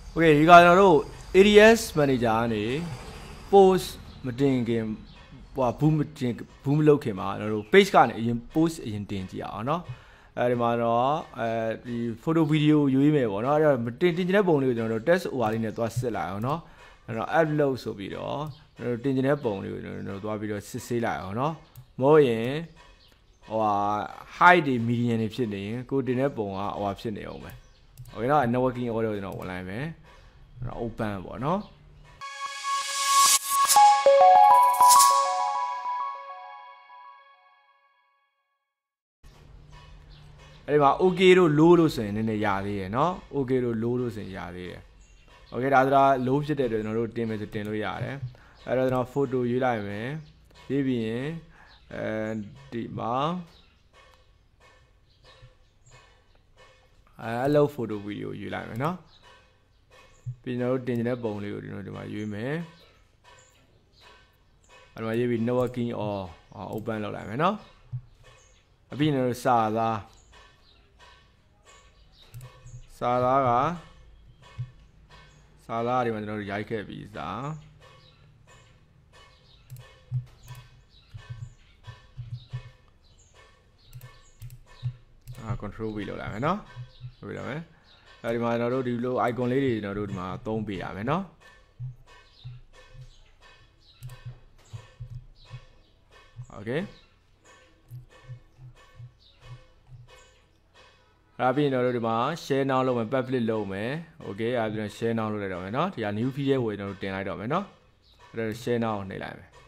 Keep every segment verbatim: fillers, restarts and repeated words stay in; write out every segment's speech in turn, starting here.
Okay ဒီကတော့ A D S manager ကနေ post မတင်ခင်ဟိုဘူးမတင်ဘူးမလုပ်ခင်မှာကျွန်တော်တို့ page ကနေအရင် post အရင်တင်ကြည့်အောင်เนาะအဲဒီမှာတော့အဲဒီ photo video ရွေးမယ်ပေါ့เนาะအဲ့တော့တင်တင်ကျင်တဲ့ပုံလေးကိုကျွန်တော်တို့ test over လေးနဲ့သွားစစ်လိုက်အောင်เนาะအဲ့တော့ upload ဆိုပြီးတော့ကျွန်တော်တို့တင်ကျင်တဲ့ပုံလေးကိုကျွန်တော်တို့သွားပြီးတော့စစ်ဆေးလိုက်အောင်เนาะမဟုတ်ရင်ဟိုဟာ height တွေ median တွေဖြစ်နေရင်ကိုတင်တဲ့ပုံကဟိုဟာဖြစ်နေအောင်ပဲโอเคเนาะ networking order ကျွန်တော်ဝင်လိုက်မယ်အဲ့တော့ open ပေါ့เนาะအဲ့ဒီမှာ okay တို့ low လို့ဆိုရင်နည်းနည်းရသေးတယ်เนาะ okay တို့ low လို့ဆိုရင်ရသေးတယ်โอเคဒါဆိုတော့ low ဖြစ်တဲ့အတွက်ကျွန်တော်တို့တင်မယ်ဆိုတင်လို့ရတယ်အဲ့တော့ကျွန်တော် photo ရွေးလိုက်မယ်ရေးပြီးရင်အဲဒီမှာအဲ low photo video ရွေးလိုက်မယ်เนาะပြီးကျွန်တော်တို့တင်နေတဲ့ပုံလေးကိုကျွန်တော်ဒီမှာရွေးမယ်အဲ့မှာရေးပြီး networking or open လုပ်လိုက်မယ်เนาะအပြီးကျွန်တော်တို့စာသားစာသားကစာသားတွေမှာကျွန်တော်တို့ရိုက်ခဲ့ပြီးစာအာ control V လုပ်လိုက်မယ်เนาะလုပ်လိုက်မယ်အဲဒီမှာကျွန်တော်တို့ဒီလို icon လေးတွေကျွန်တော်တို့ဒီမှာသုံးပေးရမယ်เนาะโอเคအဲ့ပြီးကျွန်တော်တို့ဒီမှာ share now လုပ်မယ် public လုပ်မယ်โอเคအဲ့ဒါ share now လုပ်လိုက်တော့မယ်เนาะဒီက new feed ရဲ့ဝယ်ကျွန်တော်တို့တင်လိုက်တော့မယ်เนาะအဲ့ဒါ share now နှိပ်လိုက်မယ်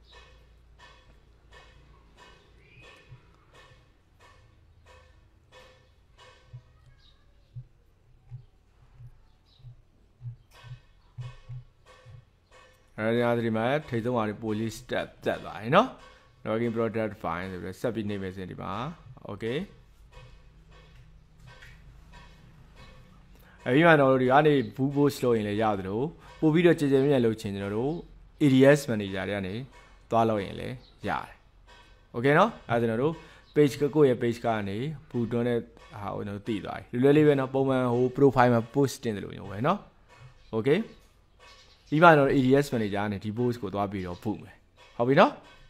အဲ့ဒီမှာထိဆုံးအား police step တက်သွားပြီเนาะ login product file ဆိုပြီးဆက်ပြီးနေမယ်စင်ဒီမှာ okay အဲ့ဒီမှာတော့ဒီကနေ boot post လုပ်ရင်လည်းရတယ်လို့ပို့ပြီးတော့ကြည်ကြည်မြဲလုပ်ချင်ကျွန်တော်တို့ A D S manager တွေကနေသွားလုပ်ရင်လည်းရတယ် okay เนาะအဲ့ဒါကျွန်တော်တို့ page ကိုရဲ့ page ကနေ boot တွန်းတဲ့ဟာကိုကျွန်တော်သိသွားပြီလွယ်လွယ်လေးပဲเนาะပုံမှန်ဟို profile မှာ post တင်တယ်လို့မျိုးပဲเนาะ okay ဒီမှာတော့ A D S manager နဲ့ဒီ post ကိုသွားပြီးတော့ပို့မယ်ဟုတ်ပြီเนาะ